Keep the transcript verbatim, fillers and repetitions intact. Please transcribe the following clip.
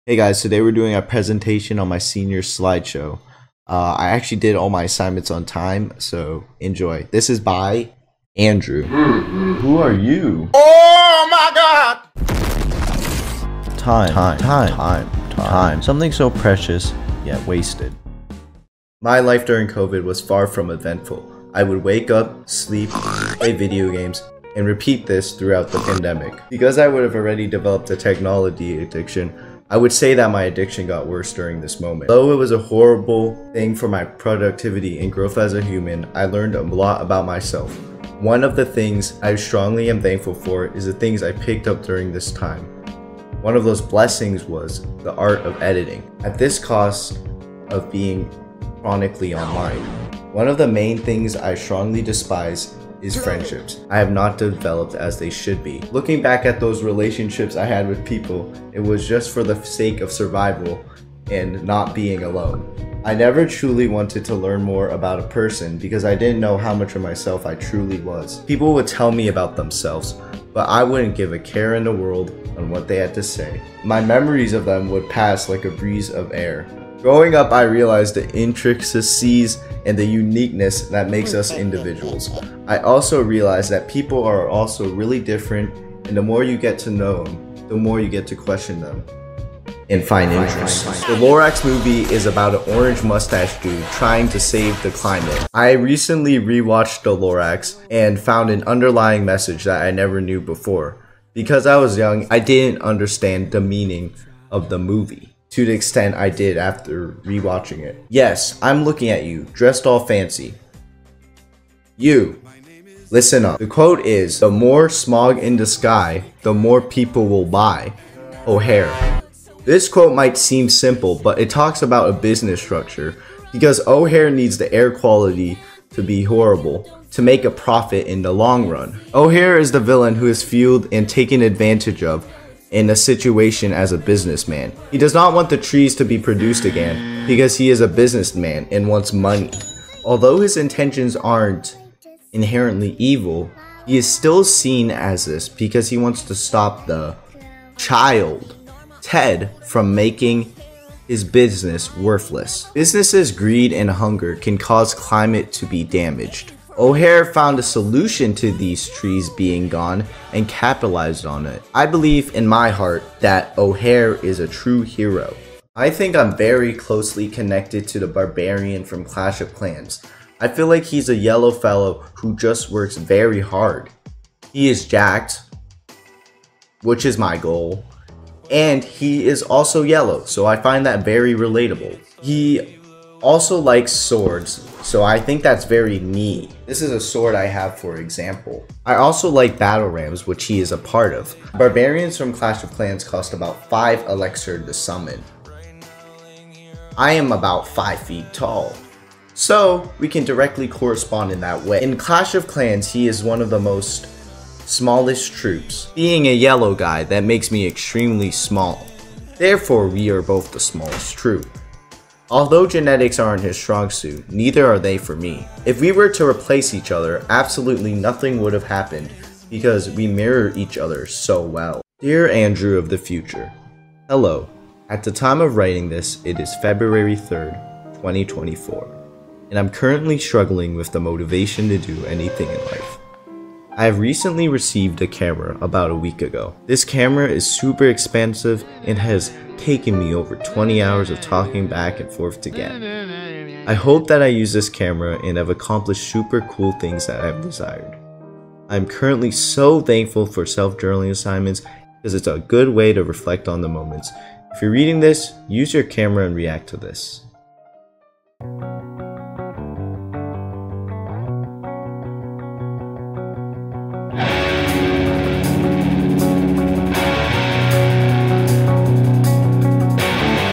Hey guys, today we're doing a presentation on my senior slideshow. Uh, I actually did all my assignments on time, so enjoy. This is by Andrew. Who are you? Oh my god! Time, time, time, time, time. Something so precious, yet wasted. My life during COVID was far from eventful. I would wake up, sleep, play video games, and repeat this throughout the pandemic. Because I would have already developed a technology addiction, I would say that my addiction got worse during this moment. Though it was a horrible thing for my productivity and growth as a human, I learned a lot about myself. One of the things I strongly am thankful for is the things I picked up during this time. One of those blessings was the art of editing, at this cost of being chronically online. One of the main things I strongly despise is friendships I have not developed as they should be. Looking back at those relationships I had with people, it was just for the sake of survival and not being alone. I never truly wanted to learn more about a person because I didn't know how much of myself I truly was. People would tell me about themselves, but I wouldn't give a care in the world on what they had to say. My memories of them would pass like a breeze of air. Growing up, I realized the intricacies and the uniqueness that makes us individuals. I also realized that people are also really different, and the more you get to know them, the more you get to question them and find interest. The Lorax movie is about an orange mustache dude trying to save the climate. I recently rewatched The Lorax and found an underlying message that I never knew before. Because I was young, I didn't understand the meaning of the movie to the extent I did after rewatching it. Yes, I'm looking at you, dressed all fancy. You, listen up. The quote is, "The more smog in the sky, the more people will buy." O'Hare. This quote might seem simple, but it talks about a business structure, because O'Hare needs the air quality to be horrible to make a profit in the long run. O'Hare is the villain who is fueled and taken advantage of in a situation as a businessman. He does not want the trees to be produced again because he is a businessman and wants money. Although his intentions aren't inherently evil, he is still seen as this because he wants to stop the child, Ted, from making his business worthless. Business's greed and hunger can cause climate to be damaged. O'Hare found a solution to these trees being gone and capitalized on it. I believe in my heart that O'Hare is a true hero. I think I'm very closely connected to the barbarian from Clash of Clans. I feel like he's a yellow fellow who just works very hard. He is jacked, which is my goal, and he is also yellow, so I find that very relatable. He also likes swords, so I think that's very me. This is a sword I have, for example. I also like battle rams, which he is a part of. Barbarians from Clash of Clans cost about five elixir to summon. I am about five feet tall, so we can directly correspond in that way. In Clash of Clans, he is one of the most smallest troops. Being a yellow guy, that makes me extremely small. Therefore, we are both the smallest troop. Although genetics aren't his strong suit, neither are they for me. If we were to replace each other, absolutely nothing would have happened because we mirror each other so well. Dear Andrew of the future, hello. At the time of writing this, it is February third, twenty twenty-four, and I'm currently struggling with the motivation to do anything in life. I have recently received a camera about a week ago. This camera is super expensive and has taken me over twenty hours of talking back and forth to get. I hope that I use this camera and have accomplished super cool things that I've desired. I'm currently so thankful for self-journaling assignments because it's a good way to reflect on the moments. If you're reading this, use your camera and react to this.